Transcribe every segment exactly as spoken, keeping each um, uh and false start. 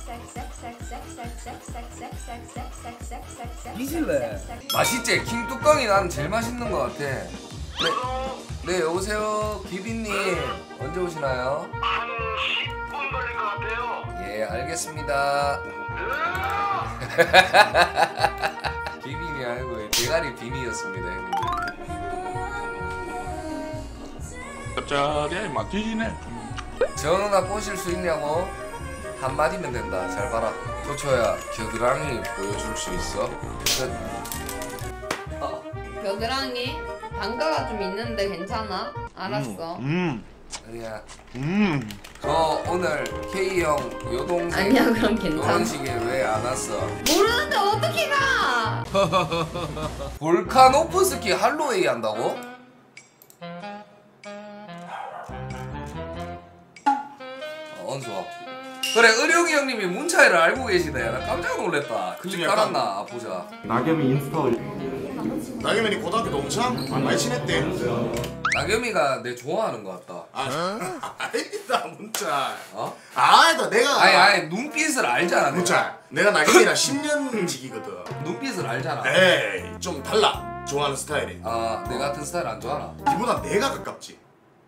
이질래. 맛있지? 킹뚜껑이 나는 제일 맛있는 것 같아. 네, 네 여보세요 기빈님 언제 오시나요? 한 십 분 걸릴 것 같아요. 예 알겠습니다. 기빈이 아니고 대가리 빈이었습니다 형님들. 짭짤해 맛지지네. 전화 꼬실 수 있냐고? 한마디면 된다. 잘 봐라. 조초야 겨드랑이 보여줄 수 있어? 끝. 어. 겨드랑이? 반가가 좀 있는데 괜찮아? 알았어. 음. 아니야. 음. 저 오늘 K형 여동생 아니야 그럼 괜찮아. 결혼식에 왜 안 왔어? 모르는데 어떻게 가? 볼카노프스키 할로웨이 한다고? 어, 언수아. 그래 의룡이 형님이 문차이를 알고 계시네. 나 깜짝 놀랐다. 클릭 깔았나 보자. 나겸이 인스타 올려. 나겸이 고등학교 동창? 아, 많이 친했대. 나겸이가 내 좋아하는 것 같다. 아, 아니다 문자. 어? 아니다 내가. 아니 아니 눈빛을 알잖아. 문자. 내가 나겸이랑 십 년 지기거든. 눈빛을 알잖아. 에이 좀 달라. 좋아하는 스타일이. 아 내 같은 스타일 안 좋아하나? 니보다 내가 가깝지.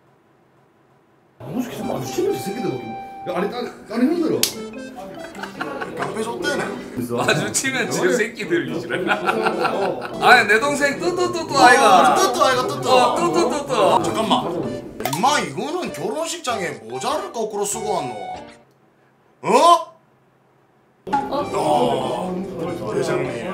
너무 시켜서 마주치면 이 새끼들. 야 아니 다른 다른 힘들어. 깡패 줬대네. 마주치면 지 새끼들 이지랄. 아니 내 동생 뚜뚜뚜뚜 아이가. 뜨뜨 아이가 뜨뜨. 어 뚜뚜뚜뚜. 잠깐만. 임마 이거는 결혼식장에 모자를 거꾸로 쓰고 왔노. 어? 어. 회장님.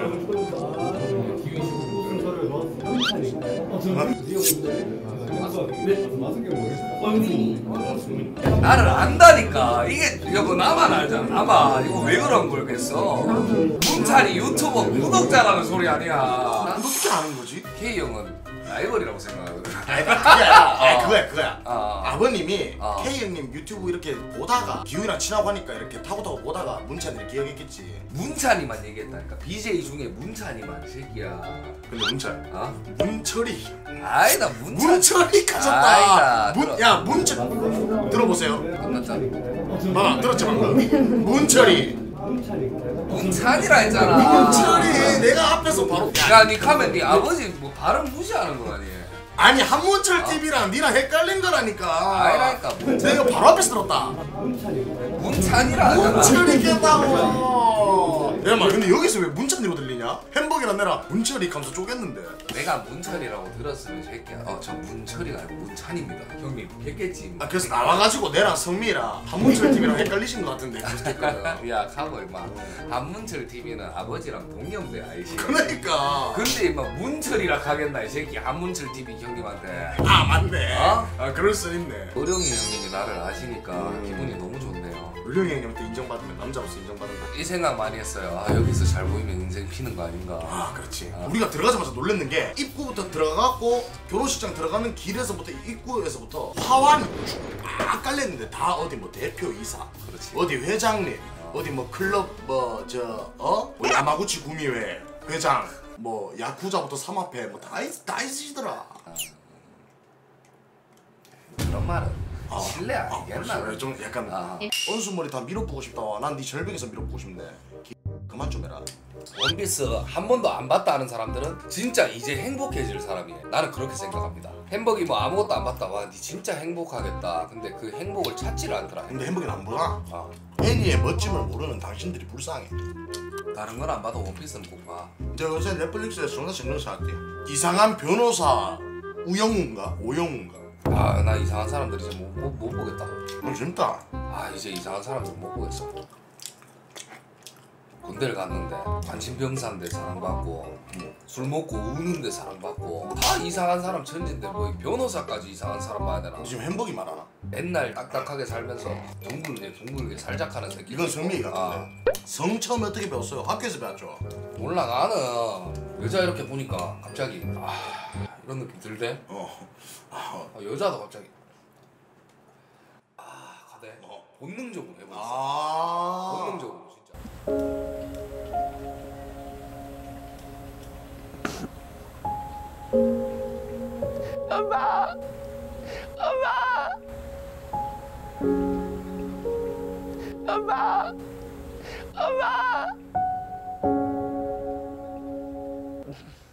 나를 안다니까. 이게 이거 뭐 나만 알잖아. 나만 이거 왜 그런 걸겠어? 문찬이 유튜버 구독자라는 소리 아니야. 어떻게 아는 거지? K 형은 라이벌이라고 생각하거든. 아니 그게 아니라 아니, 그거야 그거야. 어. 아버님이 어. K 형님 유튜브 이렇게 보다가 기훈이랑 친하고 하니까 이렇게 타고 타고 보다가 문찬이를 기억했겠지. 문찬이만 얘기했다니까. 비제이 중에 문찬이만 이 새끼야. 근데 문찬 어? 문철이 아니다 문찬. 문철이 가졌다. 아니다. 문, 들어. 야 문철 들어보세요. 끝났잖아. 봐봐 들었지 방금. 문철이 문찬이라 했잖아. 문철이 내가 앞에서 바로 야, 니 가면 니 아버지 뭐 발음 무시하는 거 아니에요? 아니 한문철 티비랑 니랑 헷갈린 거라니까. 아니라니까. 문찬. 내가 바로 앞에서 들었다. 문찬이라 하잖아. 문철이 깼다고. 야, 마 근데 여기서 왜 문찬이로 들리냐? 햄버거랑 내랑 문철이 감서 쪼갰는데. 내가 문철이라고 들었으면 새끼야. 어, 저 문철이가 아니고 문찬입니다. 형님 겠겠지. 아 그래서 나와가지고 내랑 성미랑 한문철 티비랑 헷갈리신 것 같은데. 그랬거든. 야, 가고 임마. 한문철 티비는 아버지랑 동년배 아이시. 그러니까. 근데 임마 문철이라 가겠나 이 새끼. 한문철 티비 형님한테. 아 맞네. 어? 아 그럴 수 있네. 어령이 형님이 나를 아시니까 음. 기분이 너무 좋네요. 의령이 형님한테 인정받으면 남자로서 인정받는다. 이 생각 많이 했어요. 아, 여기서 잘 보이면 인생 피는 거 아닌가. 아 그렇지. 아. 우리가 들어가자마자 놀랬는 게 입구부터 들어가고 결혼식장 들어가는 길에서부터 입구에서부터 화환이 쫙 깔려있는데 다 어디 뭐 대표이사, 그렇지. 어디 회장님, 어. 디 뭐 클럽 뭐 저 어? 뭐 야마구치 구미회 회장, 뭐 야쿠자부터 삼합회 뭐 다 다 있으시더라. 그런 말은 아, 실례 아니겠나? 아, 좀 약간 아. 언수머리 다 밀어보고 싶다. 난 네 절벽에서 밀어보고 싶네. 기... 그만 좀 해라. 원피스 한 번도 안 봤다 하는 사람들은 진짜 이제 행복해질 사람이에요. 나는 그렇게 생각합니다. 햄버기 뭐 아무것도 안 봤다. 와, 니 진짜 행복하겠다. 근데 그 행복을 찾지를 않더라. 근데 햄버기는 안 보나? 아, 애니의 멋짐을 모르는 당신들이 불쌍해. 다른 건 안 봐도 원피스는 꼭 봐. 저 요새 넷플릭스에서 존나 재밌는 거 봤대. 이상한 변호사 우영우인가? 오영우인가? 아, 나 이상한 사람들 이제 못, 못, 못 보겠다. 어 재밌다. 아, 이제 이상한 사람들 못 보겠어. 군대를 갔는데 관심병사인데 사랑받고, 술 먹고 우는데 사랑받고, 다 이상한 사람 천진데 뭐 변호사까지 이상한 사람 봐야 되나? 너 지금 햄버기 말하나? 맨날 딱딱하게 살면서 둥글게 둥글게 살짝하는 새끼. 이건 성미 아, 같은데. 성 처음에 어떻게 배웠어요? 학교에서 배웠죠? 몰라. 나는 여자 이렇게 보니까 갑자기 아, 이런 느낌 들대? 어. 어, 여자도 갑자기 아, 가대. 어. 본능적으로 해버렸어. 아. 본능적으로 진짜. 엄마! 엄마! 엄마! 엄마.